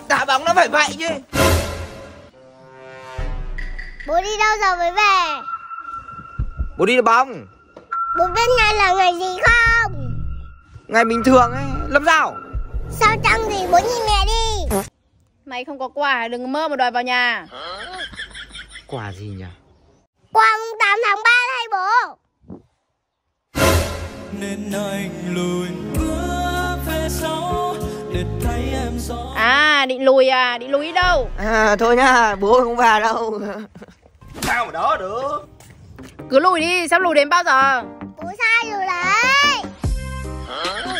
Đá bóng nó phải vậy chứ. Bố đi đâu giờ mới về? Bố đi đá bóng. Bố biết ngày là ngày gì không? Ngày bình thường ấy, làm sao? Sao chẳng gì, bố nhìn mẹ đi. Mày không có quà đừng mơ mà đòi vào nhà. Quà gì nhỉ? Qua mùng 8 tháng 3 đây bố. Nên anh lùi bước về sau để thấy em rõ. À định lùi à? Định lùi đi đâu? Thôi nhá, bố không vào đâu. Sao mà đó được? Cứ lùi đi, sắp lùi đến bao giờ? Bố sai rồi đấy.